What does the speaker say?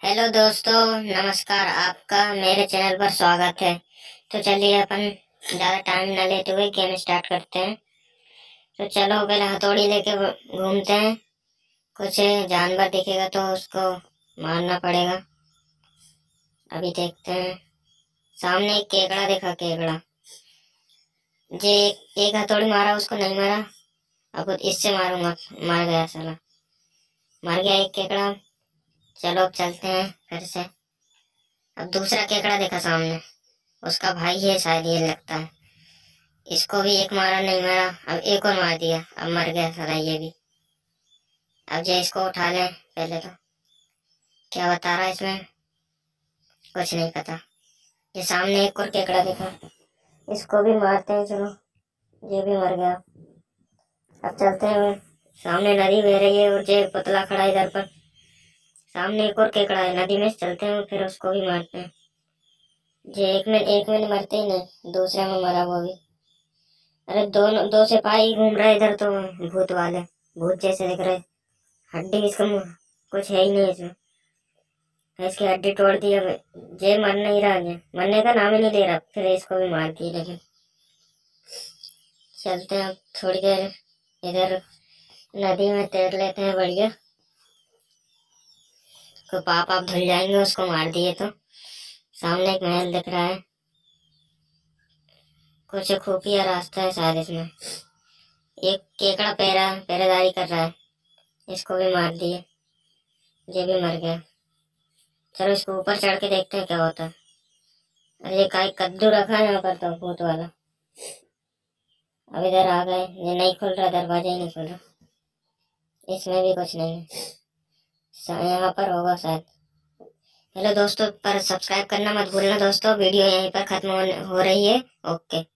Hello दोस्तों, नमस्कार। आपका मेरे चैनल पर स्वागत है। तो चलिए अपन ज़्यादा टाइम न लेते हुए गेम स्टार्ट करते हैं। तो चलो पहले हथौड़ी लेके घूमते हैं। कुछ जानवर दिखेगा तो उसको मारना पड़ेगा। अभी देखते हैं। सामने एक केकड़ा देखा, केकड़ा। जे एक हथौड़ी मारा, उसको नहीं मारा। अब इससे मारूंगा। मर गया साला, मर गया एक केकड़ा। चलो अब चलते हैं फिर से। अब दूसरा केकड़ा देखा सामने, उसका भाई है शायद, ये लगता है। इसको भी एक मारा, नहीं मारा। अब एक और मार दिया, अब मर गया साला ये भी। अब जो इसको उठा लें पहले तो। क्या बता रहा है इसमें, कुछ नहीं पता। ये सामने एक और केकड़ा देखा, इसको भी मारते हैं। चलो, ये भी मर गया। अब चलते हैं। सामने नदी बह रही है और ये पुतला खड़ा है इधर पर। सामने एक और केकड़ा है, नदी में चलते हैं फिर उसको भी मारते हैं। ये एक में मरते ही नहीं, दूसरे में मरा वो भी। अरे दोनों दो सिपाही घूम रहे इधर तो, भूत वाले, भूत जैसे दिख रहे। हड्डी इसका कुछ है ही नहीं इसमें। इसकी हड्डी तोड़ दी। अब ये मर नहीं रहा, ये मरने का नाम ही नहीं ले रहा। फिर इसको भी मार दी। लेकिन चलते हैं अब थोड़ी देर इधर नदी में तैर लेते हैं। बढ़िया, तो पाप आप धुल जाएंगे उसको मार दिए तो। सामने एक महल दिख रहा है, कुछ खुफिया रास्ता है शायद इसमें। एक केकड़ा पहरेदारी कर रहा है, इसको भी मार दिए। ये भी मर गया। चलो इसको ऊपर चढ़ के देखते हैं क्या होता है। अरे ये का कद्दू रखा है यहाँ पर तो, भूत वाला। अब इधर आ गए, ये नहीं खुल रहा, दरवाजा ही नहीं खुल रहा। इसमें भी कुछ नहीं है, यहाँ पर होगा शायद। हेलो दोस्तों, पर सब्सक्राइब करना मत भूलना दोस्तों। वीडियो यहीं पर खत्म हो रही है। ओके।